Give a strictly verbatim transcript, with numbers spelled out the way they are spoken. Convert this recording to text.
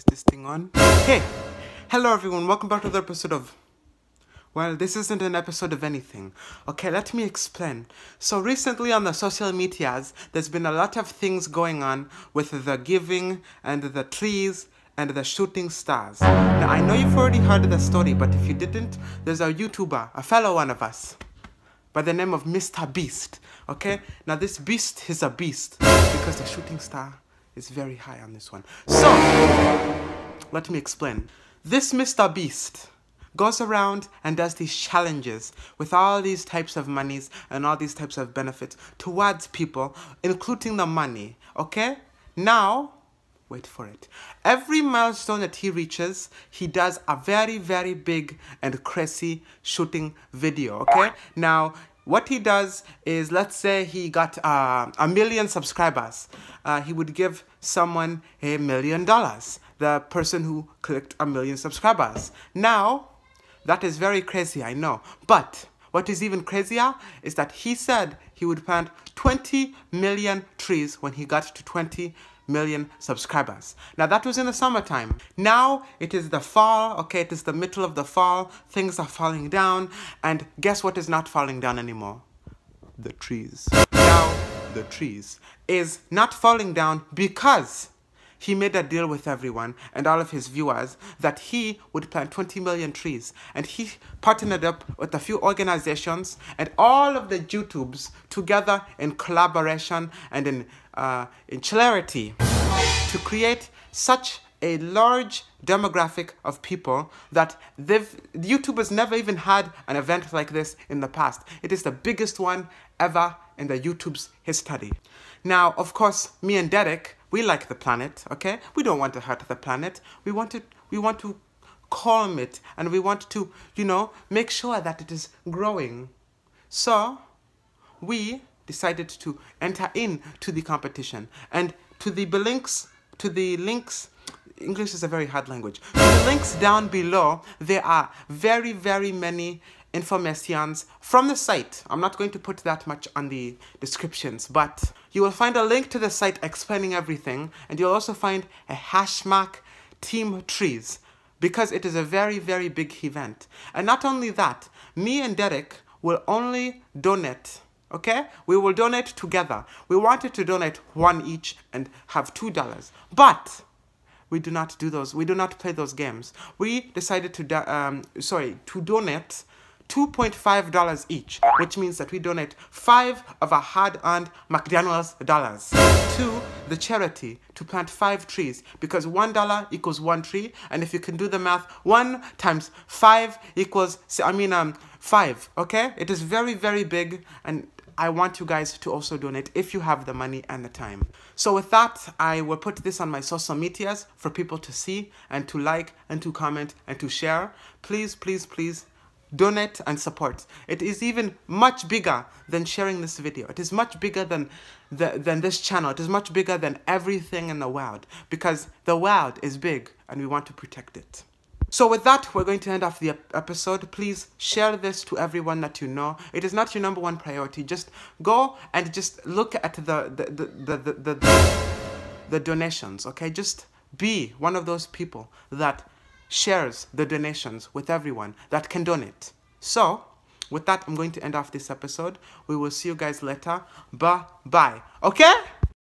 this thing on. Hey, hello everyone, welcome back to the episode of, well, this isn't an episode of anything. Okay, let me explain. So recently on the social medias, there's been a lot of things going on with the giving and the trees and the shooting stars. Now, I know you've already heard the story, but if you didn't, there's a YouTuber, a fellow one of us, by the name of Mister Beast. Okay, now this beast is a beast because the shooting star is very high on this one. So, let me explain. This Mister Beast goes around and does these challenges with all these types of monies and all these types of benefits towards people, including the money, okay? Now, wait for it. Every milestone that he reaches, he does a very, very big and crazy shooting video, okay? Now, what he does is, let's say he got uh, a million subscribers. Uh, he would give someone a million dollars. The person who clicked a million subscribers. Now, that is very crazy, I know. But what is even crazier is that he said he would plant twenty million trees when he got to twenty million subscribers. Now, that was in the summertime. Now, it is the fall, okay? It is the middle of the fall. Things are falling down. And guess what is not falling down anymore? The trees. Now, the trees is not falling down because he made a deal with everyone and all of his viewers that he would plant twenty million trees. And he partnered up with a few organizations and all of the YouTubes together in collaboration and in, uh, in charity to create such a large demographic of people that they've, YouTubers never even had an event like this in the past. It is the biggest one ever in the YouTube's history. Now, of course, me and Derek, we like the planet, okay? We don't want to hurt the planet. We want to, we want to calm it, and we want to, you know, make sure that it is growing. So, we decided to enter into the competition. And to the links, to the links, English is a very hard language. To the links down below, there are very, very many informations from the site. I'm not going to put that much on the descriptions, but you will find a link to the site explaining everything, and you'll also find a hash mark team trees because it is a very, very big event. And not only that, me and Derek will only donate, okay? We will donate together. We wanted to donate one each and have two dollars, but we do not do those. We do not play those games. We decided to, um, sorry, to donate two point five dollars each, which means that we donate five of our hard-earned McDonald's dollars to the charity to plant five trees, because one dollar equals one tree, and if you can do the math, one times five equals, I mean, um, five, okay? It is very, very big, and I want you guys to also donate if you have the money and the time. So with that, I will put this on my social medias for people to see and to like and to comment and to share. Please, please, please, donate and support. It is even much bigger than sharing this video. It is much bigger than the, than this channel. It is much bigger than everything in the world, because the world is big and we want to protect it. So with that, we're going to end off the episode. Please share this to everyone that you know. It is not your number one priority. Just go and just look at the the the the, the, the, the, the donations, okay? Just be one of those people that shares the donations with everyone that can donate. So, with that, I'm going to end off this episode. We will see you guys later. Bye-bye. Okay?